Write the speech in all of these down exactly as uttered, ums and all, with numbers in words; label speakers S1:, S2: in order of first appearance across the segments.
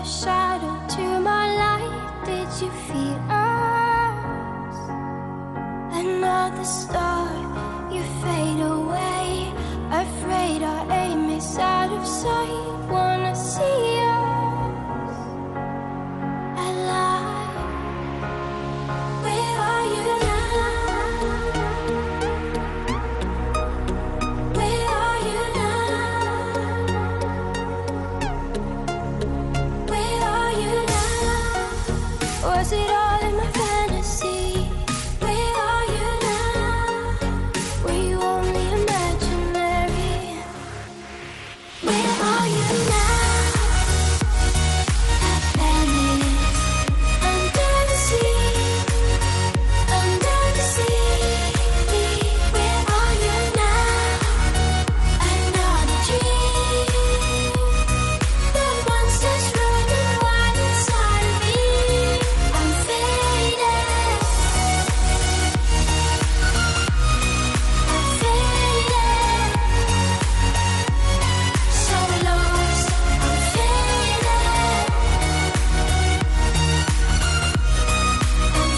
S1: the shadow to my light. Did you feel us? Another star, you fade away. Afraid our aim is out of sight. Wanna see us alive. Where are you now? Where are you now? Where are you now? Was it all in my fantasy? Where are you now? Were you only imaginary? Where are you now? At Venice, under the sea, under the sea. Where are you now? Another dream. The monsters running wild inside of me. I'm faded. I'm faded. So lost. I'm faded. I'm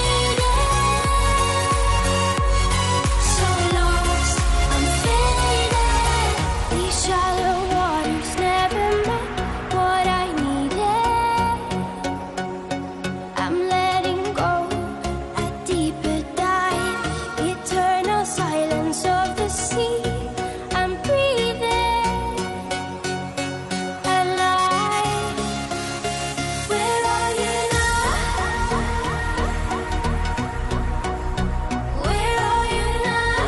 S1: faded. So lost. I'm faded. These shallow waters never met what I needed. I'm letting go a deeper dive. Eternal silence of the sea. I'm breathing alive. Where are you now? Where are you now?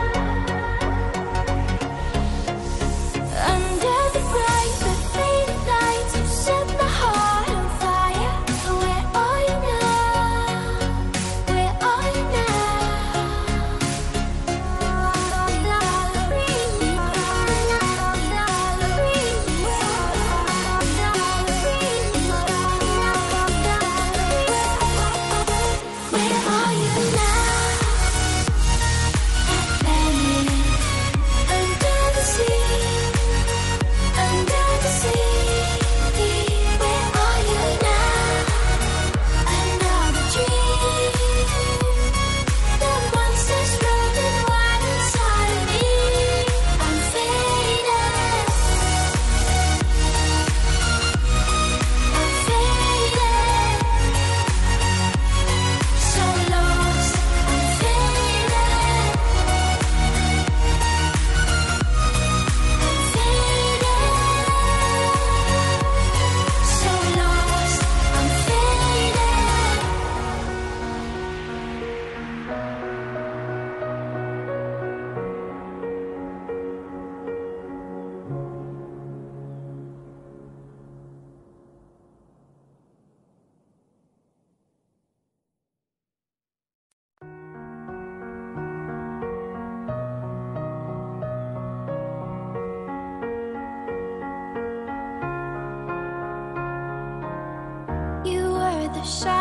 S1: Under the bright but faded lights, you set my heart on fire. Where are you now? Where are you Where are you now? At Venice, under the sea, under the sea. Where are you now? Another dream. The monsters running wild inside of me. I'm faded. I'm faded. So lost. I'm faded. I'm faded. So lost. I'm You were the shadow